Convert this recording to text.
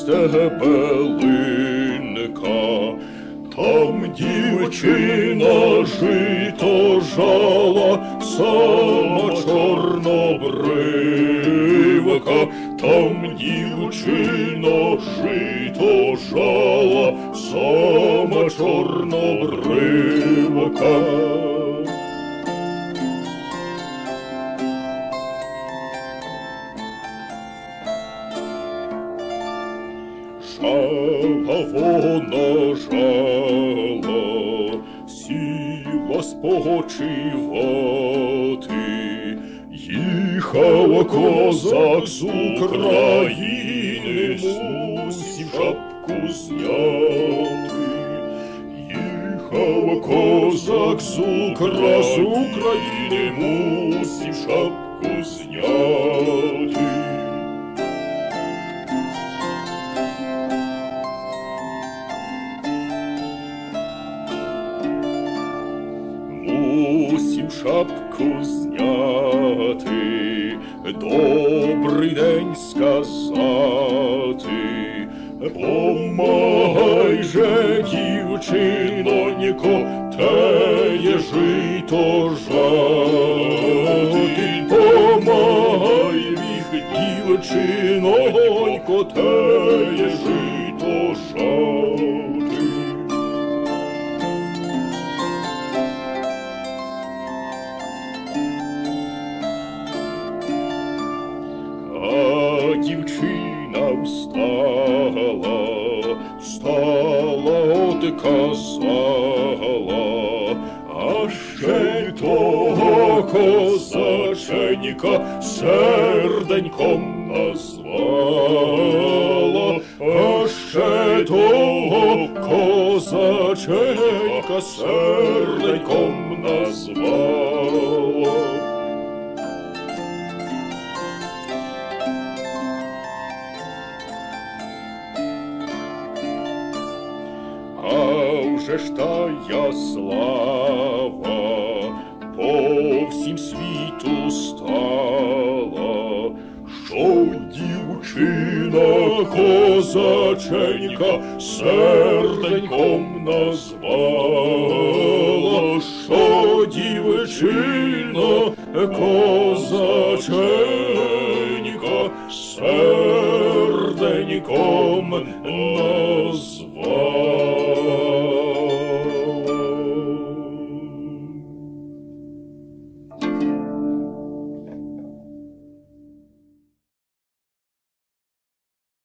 стебелинка. Там дівчина жито жала, сама чорнобривка. Там дівчина жито жала, сама чорнобривка. Жала вона жала, сіла спочивати. Їхав козак з України, мусів шапку зняти. Їхав козак з України, мусів шапку зняти. Мусім шапку зняти, добрий день сказати. Помагай же, дівчинонько, теє жито жати. Помагай їх, дівчинонько, теє жито жати. А дівчина встала, одказала, а ще того козаченька серденьком назвала, а ще того козаченька серденьком назвала. А вже ж тая слава по всім світу стала, що дівчина козаченька серденьком назвала, що дівчина козаченька серденьком